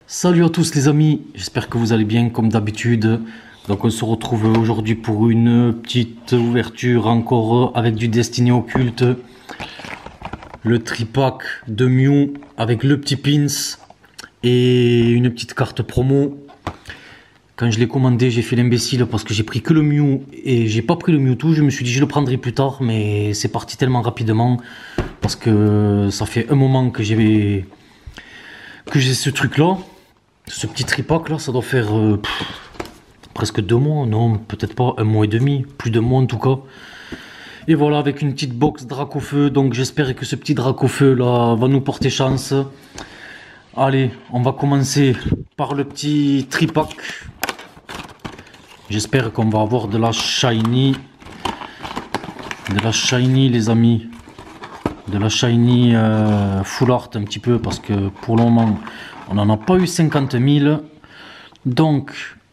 Salut à tous les amis, j'espère que vous allez bien comme d'habitude. Donc on se retrouve aujourd'hui pour une petite ouverture encore avec du Destiny Occulte. Le tripack de Mew avec le petit pins et une petite carte promo. Quand je l'ai commandé, j'ai fait l'imbécile parce que j'ai pris que le Mew et j'ai pas pris le Mewtwo. Je me suis dit je le prendrai plus tard, mais c'est parti tellement rapidement parce que ça fait un moment que j'ai ce truc là. Ce petit tripack là, ça doit faire presque 2 mois, non, peut-être pas, 1 mois et demi, plus de mois en tout cas. Et voilà, avec une petite box Dracofeu, donc j'espère que ce petit Dracofeu là va nous porter chance. Allez, on va commencer par le petit tripack. J'espère qu'on va avoir de la shiny. De la shiny les amis. De la shiny full art un petit peu parce que pour le moment on n'en a pas eu 50 000. Donc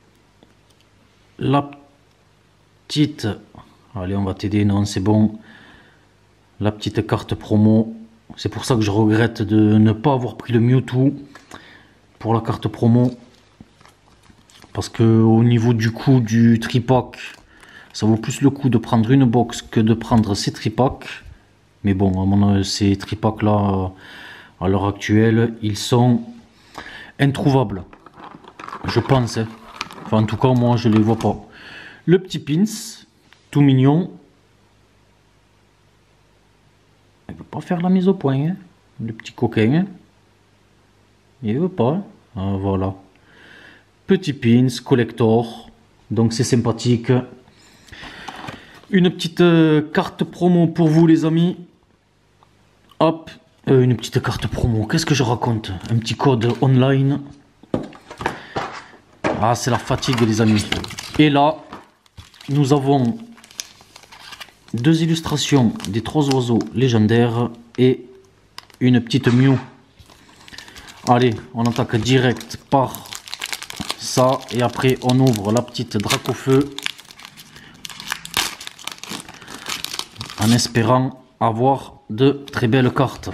la petite, allez on va t'aider, non c'est bon, la petite carte promo. C'est pour ça que je regrette de ne pas avoir pris le Mewtwo pour la carte promo, parce que au niveau du coût du tripack ça vaut plus le coup de prendre une box que de prendre ces tripacks. Mais bon, ces tripacks là à l'heure actuelle ils sont introuvables, je pense, hein. Enfin en tout cas moi je les vois pas. Le petit pins tout mignon, il veut pas faire la mise au point, hein. Le petit coquin, hein. Il veut pas, hein. Ah, voilà, petit pins collector, donc c'est sympathique. Une petite carte promo pour vous les amis. Hop, une petite carte promo, qu'est-ce que je raconte, un petit code online. Ah, c'est la fatigue les amis. Et là nous avons 2 illustrations des 3 oiseaux légendaires et une petite Mew. Allez, on attaque direct par ça et après on ouvre la petite Dracofeu en espérant avoir de très belles cartes.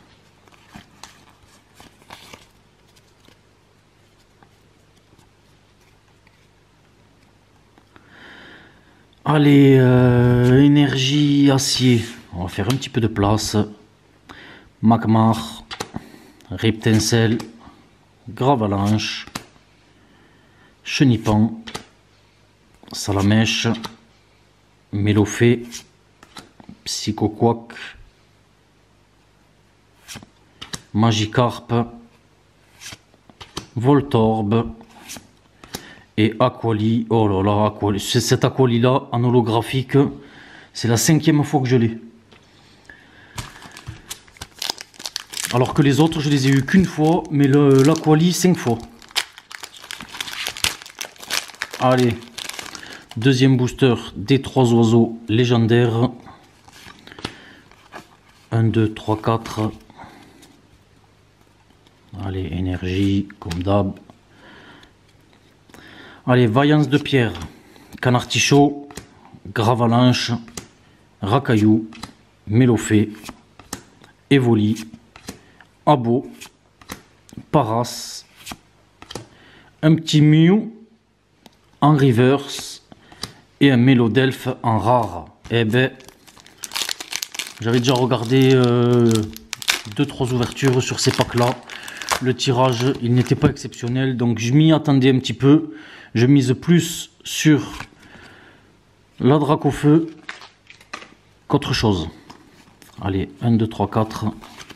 Allez, énergie acier, on va faire un petit peu de place. Magmar, Riptincelle, Gravalanche, Chenipan, Salamèche, Mélofée, Psychoquack, Magikarp, Voltorb et Aquali. Oh là là, Aquali. Cet Aquali là en holographique, c'est la 5e fois que je l'ai. Alors que les autres je les ai eu qu'une fois, mais l'Aquali 5 fois. Allez, deuxième booster des 3 oiseaux légendaires. 1, 2, 3, 4. Allez, énergie, comme d'hab. Allez, vaillance de pierre, Canartichaud, Gravalanche, Racaillou, Mélofée, Evoli, Abo, Paras, un petit Mew en reverse et un Mélodelphe en rare. Eh ben, j'avais déjà regardé 2-3 ouvertures sur ces packs là. Le tirage il n'était pas exceptionnel, donc je m'y attendais un petit peu. Je mise plus sur la Dracofeu qu'autre chose. Allez, 1, 2, 3, 4.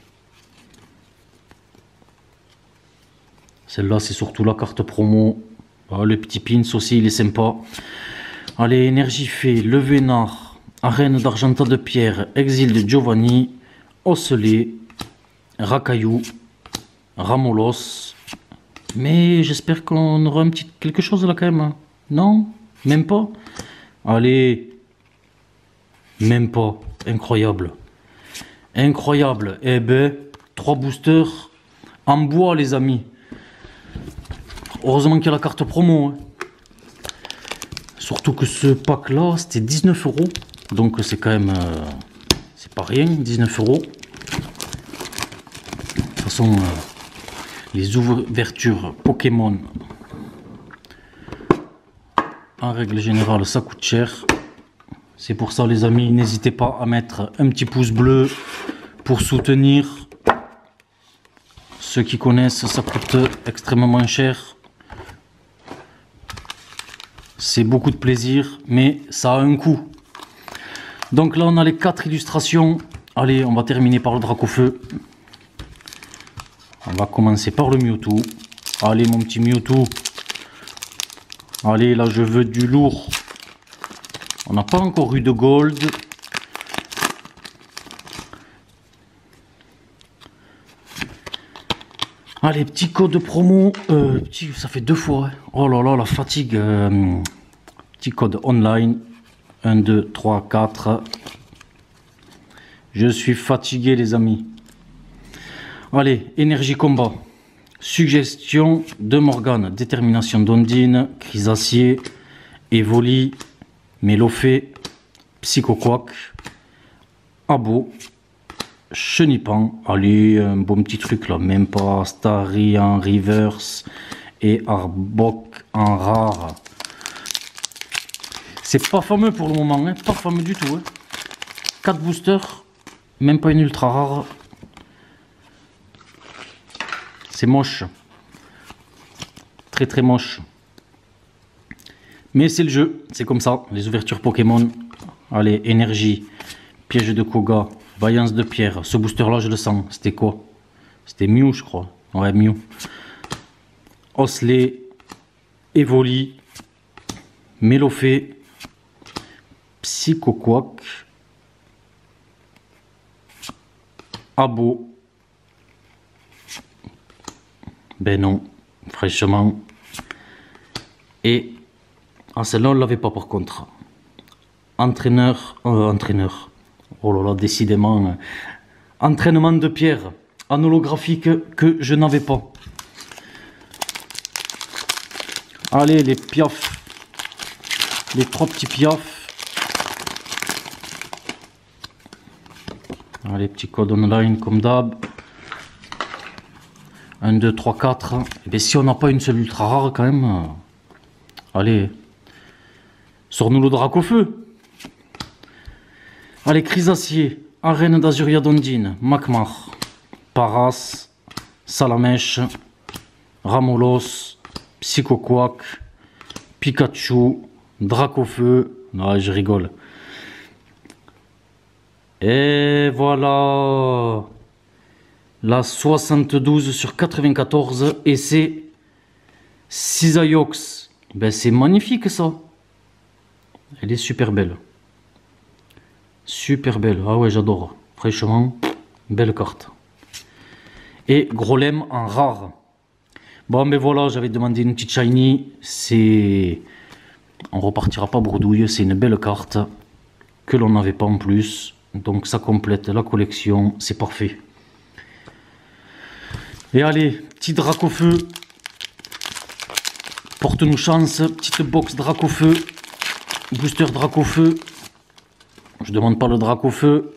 Celle-là, c'est surtout la carte promo. Ah, le petit pins aussi, il est sympa. Allez, énergie fée, le Vénard, arène d'Argenta de pierre, exil de Giovanni, Osselet, Racaillou, Ramolos. Mais j'espère qu'on aura un petit quelque chose là quand même. Non? Même pas? Allez. Même pas. Incroyable. Incroyable. Eh ben, 3 boosters en bois les amis. Heureusement qu'il y a la carte promo, hein. Surtout que ce pack là c'était 19 €. Donc c'est quand même... c'est pas rien, 19 €. De toute façon... les ouvertures Pokémon, en règle générale, ça coûte cher. C'est pour ça, les amis, n'hésitez pas à mettre un petit pouce bleu pour soutenir. Ceux qui connaissent, ça coûte extrêmement cher. C'est beaucoup de plaisir, mais ça a un coût. Donc là, on a les 4 illustrations. Allez, on va terminer par le Dracofeu. On va commencer par le Mewtwo. Allez, mon petit Mewtwo. Allez, là, je veux du lourd. On n'a pas encore eu de gold. Allez, petit code promo. Ça fait 2 fois. Hein. Oh là là, la fatigue. Petit code online. 1, 2, 3, 4. Je suis fatigué, les amis. Allez, énergie combat. Suggestion de Morgane. Détermination d'Ondine. Chrysacier. Evoli. Mélofée. Psychoquack. Abo. Chenipan. Allez, un bon petit truc là. Même pas. Starry en reverse. Et Arbok en rare. C'est pas fameux pour le moment. Hein. Pas fameux du tout. Hein. 4 boosters. Même pas une ultra rare. C'est moche. Très très moche. Mais c'est le jeu. C'est comme ça. Les ouvertures Pokémon. Allez, énergie. Piège de Koga. Vaillance de pierre. Ce booster là je le sens. C'était quoi? C'était Mew je crois. Ouais, Mew. Osley. Evoli. Mélofée. Psychoquack. Abo. Ben non, fraîchement. Et celle-là on ne l'avait pas par contre. Entraîneur. Oh là là, décidément. Entraînement de pierre. En holographique que je n'avais pas. Allez, les piafs. Les 3 petits piafs. Allez, petit code online comme d'hab. 1, 2, 3, 4. Et bien, si on n'a pas une seule ultra rare, quand même. Allez. Sors-nous le Dracofeu. Allez, Chrysacier. Arène d'Azuria d'Ondine. Makmar. Paras. Salamèche. Ramolos. Psychoquack. Pikachu. Dracofeu. Non, je rigole. Et voilà. La 72 sur 94. Et c'est Cisaiox. Ben c'est magnifique ça. Elle est super belle. Super belle. Ah ouais, j'adore. Franchement, belle carte. Et Grolem en rare. Bon ben voilà, j'avais demandé une petite shiny. C'est... On repartira pas bredouille. C'est une belle carte. Que l'on n'avait pas en plus. Donc ça complète la collection. C'est parfait. Et allez, petit Dracofeu. Porte-nous chance. Petite box Dracofeu. Booster Dracofeu. Je demande pas le Dracofeu.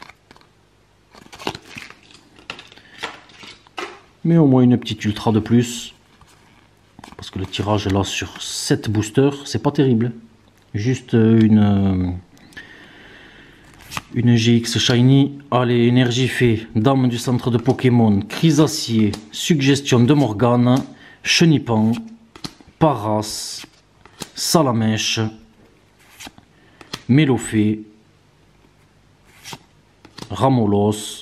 Mais au moins une petite ultra de plus. Parce que le tirage là sur 7 boosters, c'est pas terrible. Juste une GX Shiny. Allez, énergie fait. Dame du centre de Pokémon. Chrysacier. Suggestion de Morgane. Chenipan. Paras. Salamèche. Mélofée. Ramolos.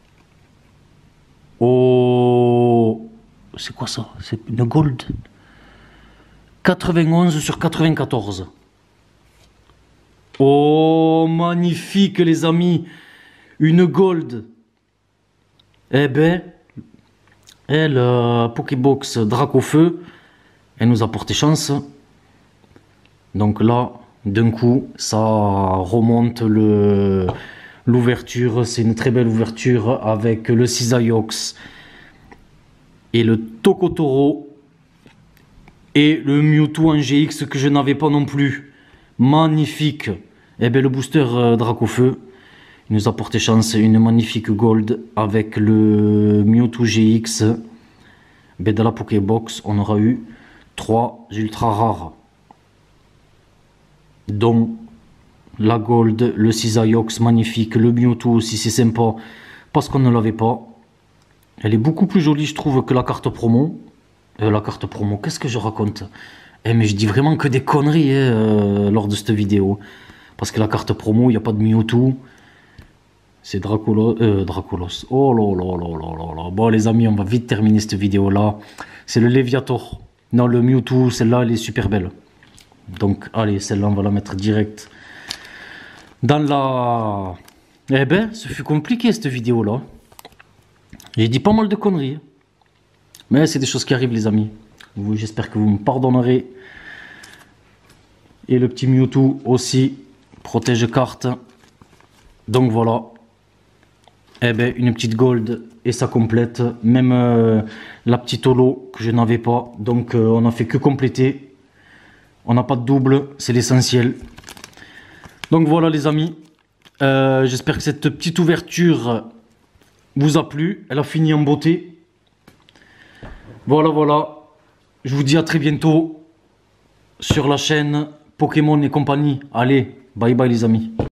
Oh, c'est quoi ça? C'est une gold. 91 sur 94. Oh, magnifique les amis. Une gold. Eh ben, la Pokébox Dracofeu, elle nous a porté chance. Donc là, d'un coup, ça remonte l'ouverture. C'est une très belle ouverture avec le Cisaiox et le Tokotoro et le Mewtwo en GX que je n'avais pas non plus. Magnifique. Et bien le booster Dracofeu, il nous a porté chance. Une magnifique gold avec le Mewtwo GX. ben, dans la Pokébox, on aura eu 3 ultra rares, dont la Gold, le Cisaiox magnifique, le Mewtwo aussi, c'est sympa, parce qu'on ne l'avait pas. Elle est beaucoup plus jolie, je trouve, que la carte promo. Qu'est-ce que je raconte? Mais je dis vraiment que des conneries lors de cette vidéo. Parce que la carte promo, il n'y a pas de Mewtwo. C'est Dracolos. Oh là là là là là là. Bon les amis, on va vite terminer cette vidéo là. C'est le Léviator. Non, le Mewtwo, celle-là, elle est super belle. Donc allez, celle-là, on va la mettre direct dans la... Eh ben, ce fut compliqué cette vidéo là. J'ai dit pas mal de conneries. Mais c'est des choses qui arrivent les amis. J'espère que vous me pardonnerez. Et le petit Mewtwo aussi. Protège carte. Donc voilà. Eh ben, une petite gold et ça complète. Même la petite holo que je n'avais pas. Donc on n'a fait que compléter. On n'a pas de double. C'est l'essentiel. Donc voilà les amis. J'espère que cette petite ouverture vous a plu. Elle a fini en beauté. Voilà, voilà. Je vous dis à très bientôt sur la chaîne Pokémon et compagnie. Allez, bye bye les amis.